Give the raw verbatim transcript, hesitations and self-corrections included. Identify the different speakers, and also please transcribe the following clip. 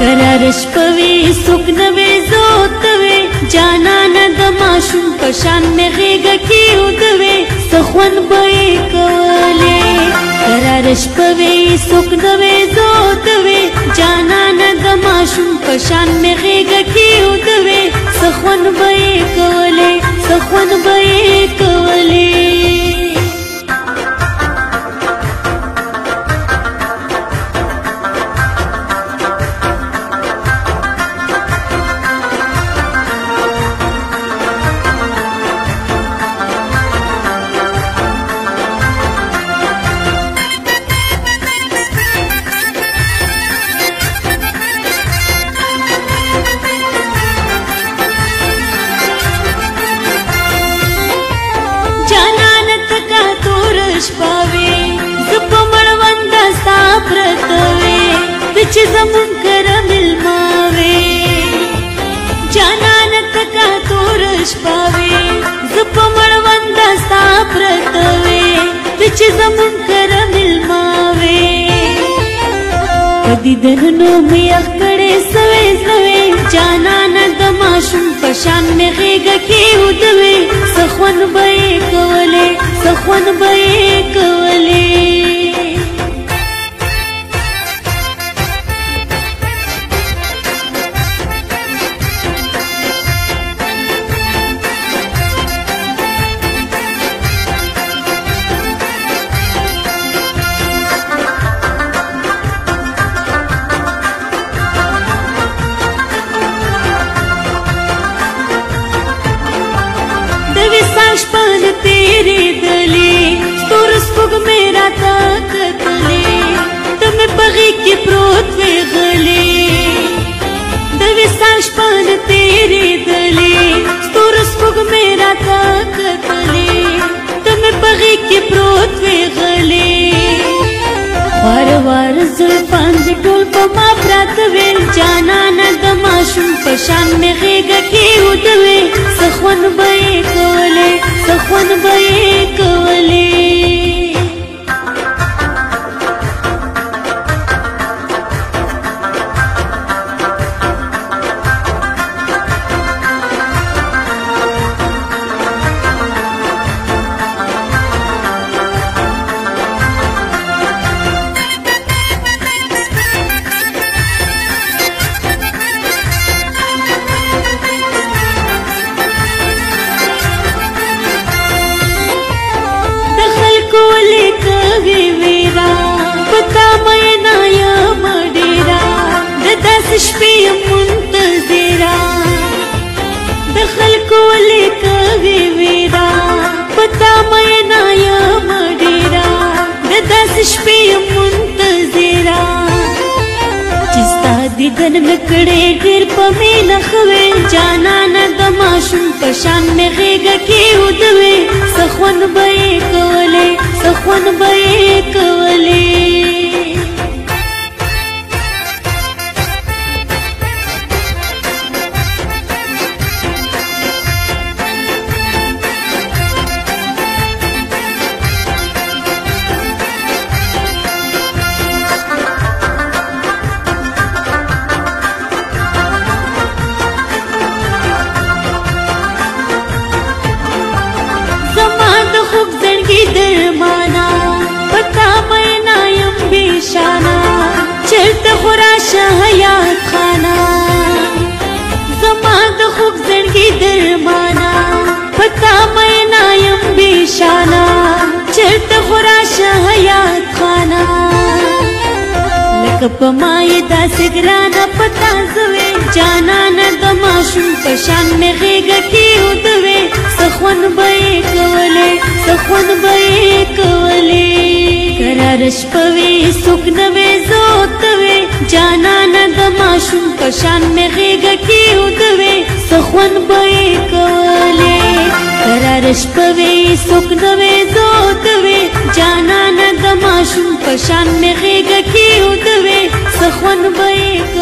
Speaker 1: करार शپوي سوک نوې زوتوي جانان د ماشوم پشان مې غېږه کې ودوي سخون به کولې करार شپوي سوک نوې زوتوي جانان د ماشوم پشان مې غېږه کې ودوي سخون به کولې سخون به کولې چې زمون کره ملماوي جانان تکا تور شپاوي زپ مړوند ستا پرتوي چې زمون کره ملماوي کدي دنو مې اکړې سوي سوي جانان د ماشوم پشان مې غېږه کې ودوي سخون به کولې سخون به کولې شپن تیرے دلی ستور سپوږ میرا تاکتلی تم بغی کی پروت وی غلی د وسال شپن تیرے دلی ستور سپوږ میرا تاکتلی تم بغی کی پروت وی غلی وار وار زلفان د ټول په ما پرات وی جانان د ماشوم پشان می غېږه کې ودوي سخون به کولې سخون به کولې شپې منتظرا د خلکو لیکوي ویرا پتا مې نه یم ډیرا د داس شپې منتظرا چې ستا دیدن مې کړې ډېر په مې نه خوي جانان د ماشوم پشان مې غېږه کې ودوي سخون به کولې سخون به کولې درمانا پتا مې نه یم بشانا چرته خراشه حیات خانا زما د خوږ زړګي درمانا پتا مې نه یم بشانا چرته خراشه حیات خانا لکه په ما یې داسې ګرانه پتا زوي جانان د ماشوم پشان مې غېږه کې ودوي سخون به کولې سخون به کولې करार شپوي سوک نوې زوتوي جانان د ماشوم پشان مې غېږه کې ودوي سخون به کولې करार شپوي سوک نوې زوتوي جانان د ماشوم پشان مې غېږه کې ودوي سخون به